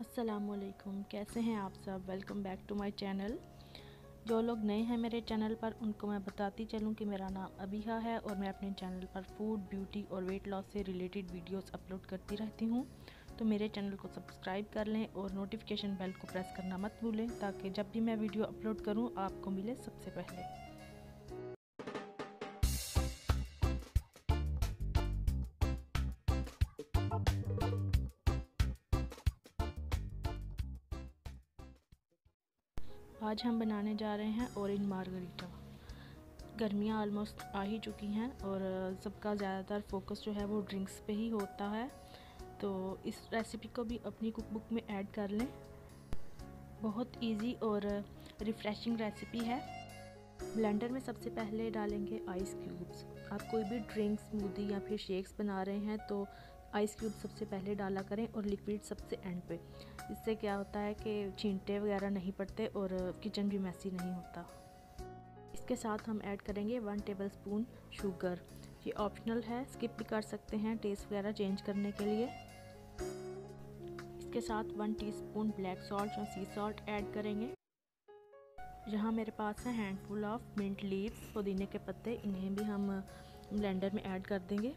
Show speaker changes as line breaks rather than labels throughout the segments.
अस्सलामुअलैकुम, कैसे हैं आप सब। Welcome back to my channel. जो लोग नए हैं मेरे चैनल पर उनको मैं बताती चलूं कि मेरा नाम अबीहा है और मैं अपने चैनल पर फूड, ब्यूटी और वेट लॉस से रिलेटेड वीडियोस अपलोड करती रहती हूं। तो मेरे चैनल को सब्सक्राइब कर लें और नोटिफिकेशन बेल को प्रेस करना मत भूलें ताकि जब भी मैं वीडियो अपलोड करूँ आपको मिले सबसे पहले। आज हम बनाने जा रहे हैं ऑरेंज मार्गरीटा। गर्मियाँ ऑलमोस्ट आ ही चुकी हैं और सबका ज़्यादातर फोकस जो है वो ड्रिंक्स पे ही होता है, तो इस रेसिपी को भी अपनी कुकबुक में ऐड कर लें। बहुत इजी और रिफ़्रेशिंग रेसिपी है। ब्लेंडर में सबसे पहले डालेंगे आइस क्यूब्स। आप कोई भी ड्रिंक्स, स्मूदी या फिर शेक्स बना रहे हैं तो आइस क्यूब सबसे पहले डाला करें और लिक्विड सबसे एंड पे। इससे क्या होता है कि छींटे वगैरह नहीं पड़ते और किचन भी मैसी नहीं होता। इसके साथ हम ऐड करेंगे 1 टेबलस्पून शुगर। ये ऑप्शनल है, स्किप भी कर सकते हैं टेस्ट वगैरह चेंज करने के लिए। इसके साथ 1 टीस्पून ब्लैक सॉल्ट या सी सॉल्ट ऐड करेंगे। यहाँ मेरे पास है हैंडफुल ऑफ मिंट लीव्स, पुदीने के पत्ते, इन्हें भी हम ब्लेंडर में ऐड कर देंगे।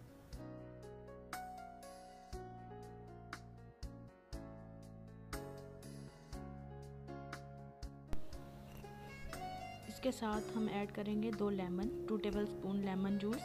इसके साथ हम ऐड करेंगे 2 लेमन, 2 टेबलस्पून लेमन जूस।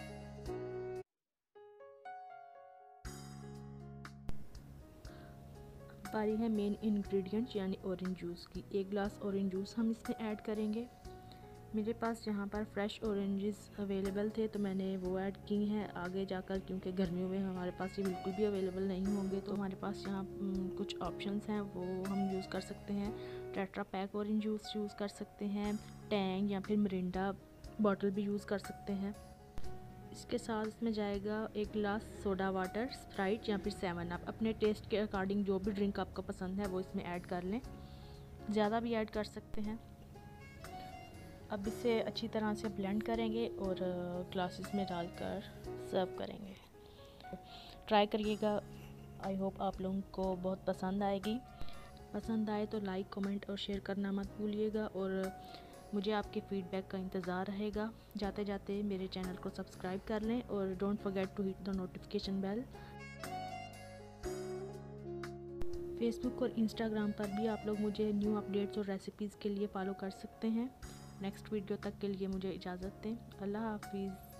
बारी है मेन इंग्रेडिएंट यानी ऑरेंज जूस की। 1 ग्लास ऑरेंज जूस हम इसमें ऐड करेंगे। मेरे पास यहाँ पर फ्रेश ऑरेंजेस अवेलेबल थे तो मैंने वो ऐड की हैं। आगे जाकर क्योंकि गर्मियों में हमारे पास ये बिल्कुल भी अवेलेबल नहीं होंगे तो हमारे पास यहाँ कुछ ऑप्शंस हैं, वो हम यूज़ कर सकते हैं। Tetra pack orange juice use कर सकते हैं, टैंग या फिर मिरिंडा बॉटल भी यूज़ कर सकते हैं। इसके साथ इसमें जाएगा 1 गिलास सोडा वाटर, स्प्राइट या फिर 7 अप। अपने टेस्ट के अकॉर्डिंग जो भी ड्रिंक आपको पसंद है वो इसमें ऐड कर लें, ज़्यादा भी ऐड कर सकते हैं। अब इसे अच्छी तरह से ब्लेंड करेंगे और ग्लासेस में डालकर सर्व करेंगे। ट्राई करिएगा, आई होप आप लोगों को बहुत पसंद आएगी। पसंद आए तो लाइक, कमेंट और शेयर करना मत भूलिएगा और मुझे आपके फीडबैक का इंतज़ार रहेगा। जाते जाते मेरे चैनल को सब्सक्राइब कर लें और don't forget to hit the notification bell. Facebook और इंस्टाग्राम पर भी आप लोग मुझे न्यू अपडेट्स और रेसिपीज़ के लिए फॉलो कर सकते हैं। नेक्स्ट वीडियो तक के लिए मुझे इजाज़त दें। अल्लाह हाफिज़।